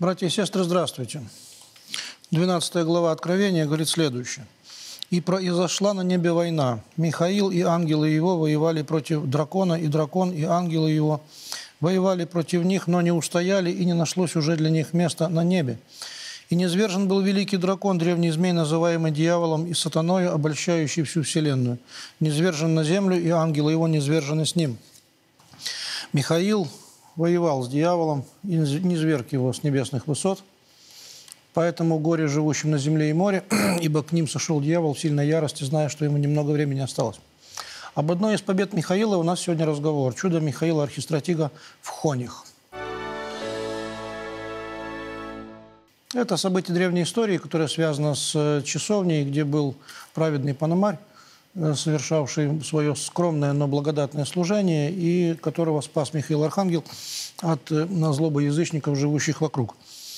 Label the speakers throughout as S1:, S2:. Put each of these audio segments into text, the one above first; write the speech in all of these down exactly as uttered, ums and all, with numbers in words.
S1: Братья и сестры, здравствуйте. двенадцатая глава Откровения говорит следующее. «И произошла на небе война. Михаил и ангелы его воевали против дракона, и дракон и ангелы его воевали против них, но не устояли, и не нашлось уже для них места на небе. И низвержен был великий дракон, древний змей, называемый дьяволом и сатаною, обольщающий всю вселенную. Низвержен на землю, и ангелы его низвержены с ним». Михаил воевал с дьяволом и низверг его с небесных высот. Поэтому горе живущим на земле и море, ибо к ним сошел дьявол в сильной ярости, зная, что ему немного времени осталось. Об одной из побед Михаила у нас сегодня разговор. Чудо Михаила Архистратига в Хонях. Это событие древней истории, которое связано с часовней, где был праведный Пономарь, совершавший свое скромное, но благодатное служение, и которого спас Михаил Архангел от злобы язычников, живущих вокруг.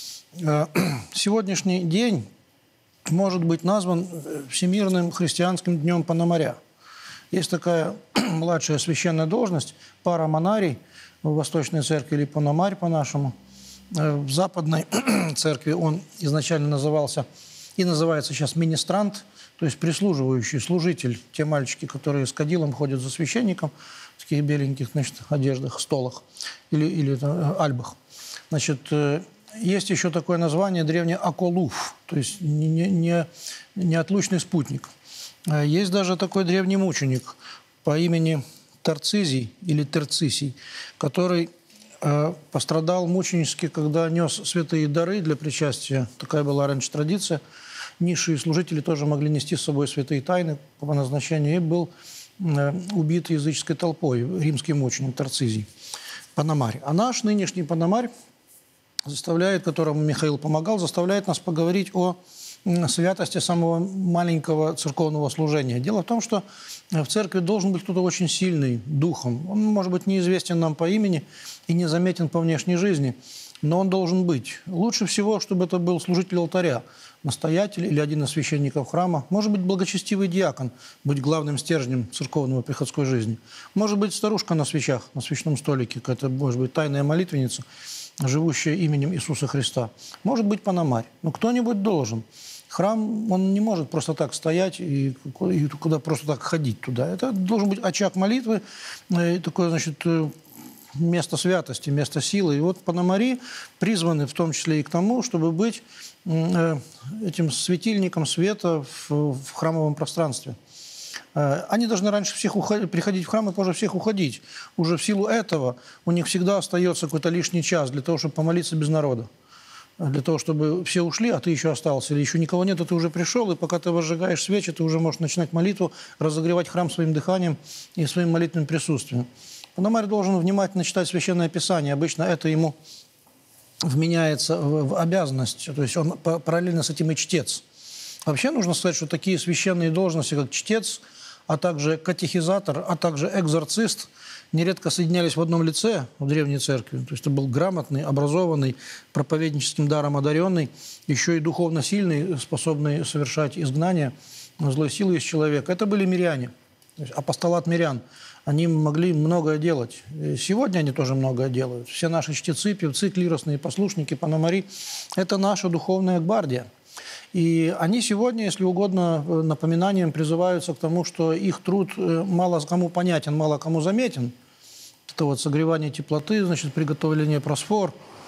S1: Сегодняшний день может быть назван Всемирным христианским днем Пономаря. Есть такая младшая священная должность, парамонарий в Восточной церкви, или Пономарь по-нашему. В Западной церкви он изначально назывался и называется сейчас министрант, то есть прислуживающий, служитель. Те мальчики, которые с кадилом ходят за священником в таких беленьких, значит, одеждах, столах или, или это, альбах. Значит, есть еще такое название древнее Аколуф, то есть не, не, неотлучный спутник. Есть даже такой древний мученик по имени Тарцизий или Терцисий, который э, пострадал мученически, когда нес святые дары для причастия. Такая была раньше традиция. Низшие служители тоже могли нести с собой святые тайны по назначению. И был э, убит языческой толпой, римский мученик Тарцизий, Пономарь. А наш нынешний Пономарь заставляет, которому Михаил помогал, заставляет нас поговорить о святости самого маленького церковного служения. Дело в том, что в церкви должен быть кто-то очень сильный духом. Он может быть неизвестен нам по имени и незаметен по внешней жизни, но он должен быть. Лучше всего, чтобы это был служитель алтаря, настоятель или один из священников храма. Может быть, благочестивый диакон, быть главным стержнем церковного приходской жизни. Может быть, старушка на свечах, на свечном столике, какая-то, может быть, тайная молитвенница, живущая именем Иисуса Христа. Может быть, Пономарь. Но кто-нибудь должен. Храм, он не может просто так стоять и, и куда просто так ходить туда. Это должен быть очаг молитвы, такое, значит, место святости, место силы. И вот Пономари призваны в том числе и к тому, чтобы быть этим светильником света в, в храмовом пространстве. Они должны раньше всех уходить, приходить в храм и позже всех уходить. Уже в силу этого у них всегда остается какой-то лишний час для того, чтобы помолиться без народа. Для того, чтобы все ушли, а ты еще остался. Или еще никого нет, а ты уже пришел, и пока ты возжигаешь свечи, ты уже можешь начинать молитву, разогревать храм своим дыханием и своим молитвенным присутствием. Пономарь должен внимательно читать Священное Писание. Обычно это ему вменяется в обязанность. То есть он параллельно с этим и чтец. Вообще нужно сказать, что такие священные должности, как чтец, а также катехизатор, а также экзорцист, нередко соединялись в одном лице в Древней Церкви. То есть это был грамотный, образованный, проповедническим даром одаренный, еще и духовно сильный, способный совершать изгнание злой силы из человека. Это были миряне, то есть апостолат мирян. Они могли многое делать. Сегодня они тоже многое делают. Все наши чтецы, певцы, клиросные послушники, пономари – это наша духовная гвардия. И они сегодня, если угодно, напоминанием призываются к тому, что их труд мало кому понятен, мало кому заметен. Это вот согревание теплоты, значит, приготовление просфор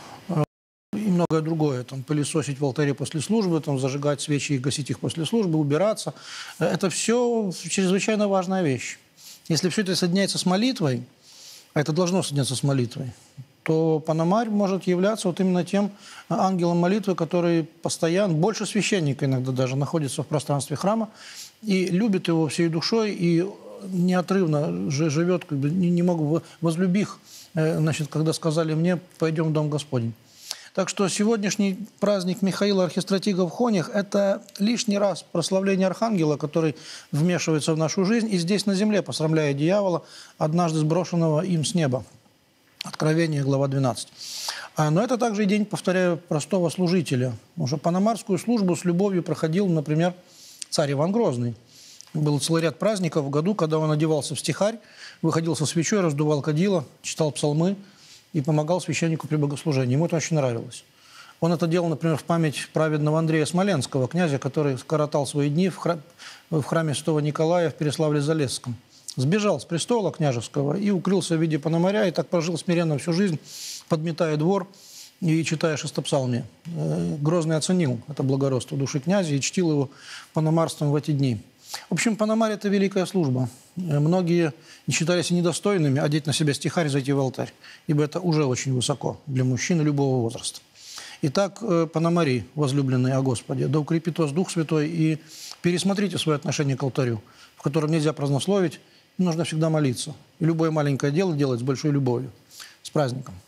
S1: и многое другое. Там, пылесосить в алтаре после службы, там, зажигать свечи и гасить их после службы, убираться. Это все чрезвычайно важная вещь. Если все это соединяется с молитвой, а это должно соединяться с молитвой, то Пономарь может являться вот именно тем ангелом молитвы, который постоянно, больше священника иногда даже, находится в пространстве храма и любит его всей душой и неотрывно живет, как бы, не могу, возлюбих, значит, когда сказали мне, пойдем в Дом Господень. Так что сегодняшний праздник Михаила Архистратига в Хонях – это лишний раз прославление Архангела, который вмешивается в нашу жизнь и здесь на земле посрамляя дьявола, однажды сброшенного им с неба. Откровение, глава двенадцать. Но это также и день, повторяю, простого служителя. Уже пономарскую службу с любовью проходил, например, царь Иван Грозный. Был целый ряд праздников в году, когда он одевался в стихарь, выходил со свечой, раздувал кадила, читал псалмы и помогал священнику при богослужении. Ему это очень нравилось. Он это делал, например, в память праведного Андрея Смоленского, князя, который скоротал свои дни в, храм, в храме Святого Николая в Переславле-Залесском. Сбежал с престола княжеского и укрылся в виде пономаря, и так прожил смиренно всю жизнь, подметая двор и читая шестопсалмие. Грозный оценил это благородство души князя и чтил его пономарством в эти дни. В общем, пономарь – это великая служба. Многие не считались недостойными одеть на себя стихарь и зайти в алтарь, ибо это уже очень высоко для мужчины любого возраста. Итак, пономари, возлюбленные о Господе, да укрепит вас Дух Святой, и пересмотрите свое отношение к алтарю, в котором нельзя празднословить, нужно всегда молиться. И любое маленькое дело делать с большой любовью. С праздником!